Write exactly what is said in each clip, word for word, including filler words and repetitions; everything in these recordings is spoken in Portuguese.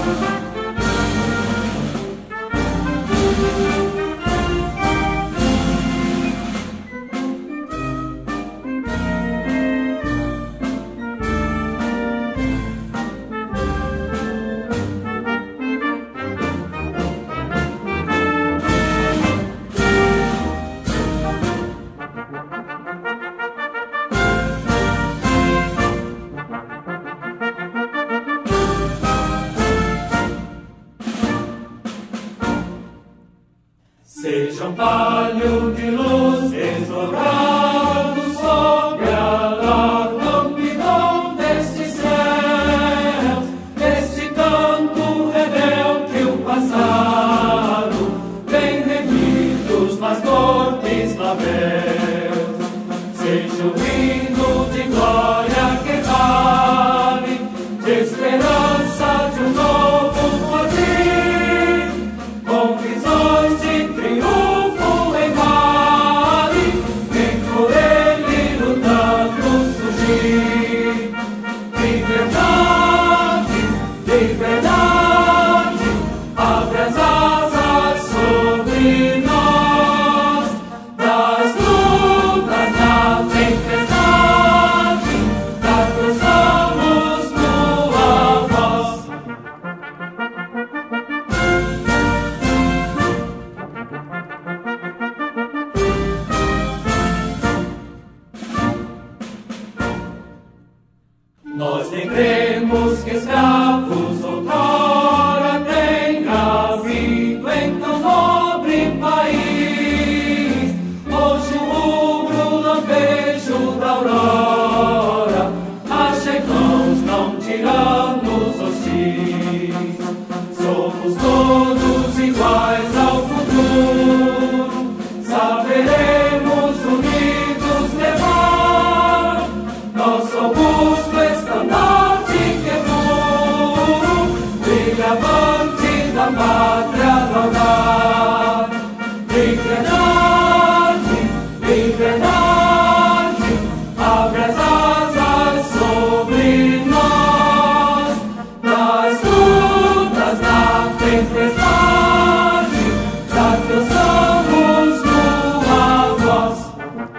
Seja um palho de luz desdobrado sobre a lambidão deste céu, deste canto rebelde o passado, bem remidos nas torpes naveus. Seja o hino de glória que vale, de esperança de um novo porvir, com visões de triunfo em vale, vem por ele lutando surgir. Liberdade, liberdade, abre as asas sobre nós, das lutas na tempestade, abraçamos tua voz. Nós nem cremos que escravos outrora tenha vindo em tão nobre país. Hoje o rubro lampejo da aurora acha irmãos não tiranos hostis. Somos todos iguais ao futuro, saberemos unidos levar nosso robusto estandarte que puro brilha avante da pátria do altar. Liberdade, liberdade, abre as asas sobre nós, das lutas na tempestade, alcançamos tua voz.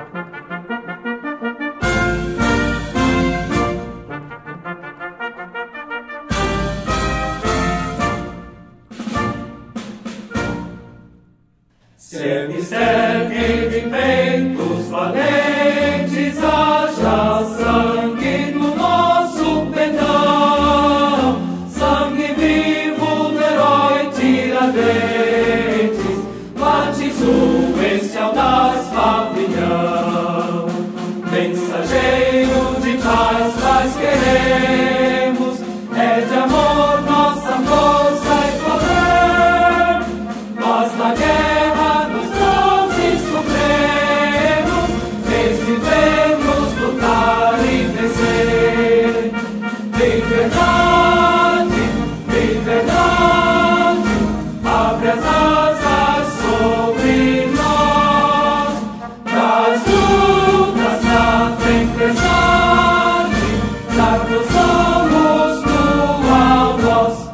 Semicerque de peitos valentes, haja sangue no nosso pendão, sangue vivo do herói Tiradentes, bates o este audaz pavilhão. Mensageiro de paz, paz queremos, é de amor nossa força e poder. Nós na guerra nos bronzes supremos, desvivemos, lutar e vencer. Liberdade, liberdade, abre as asas sobre nós, das lutas na tempestade, alcançamos tua voz.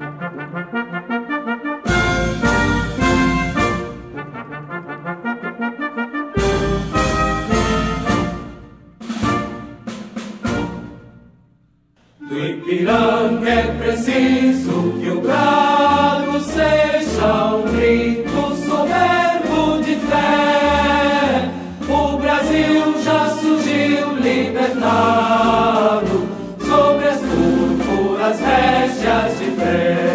Do Ipiranga é preciso que o brado seja um grito soberbo de fé. O Brasil já surgiu libertado sobre as púrpuras régias de pé.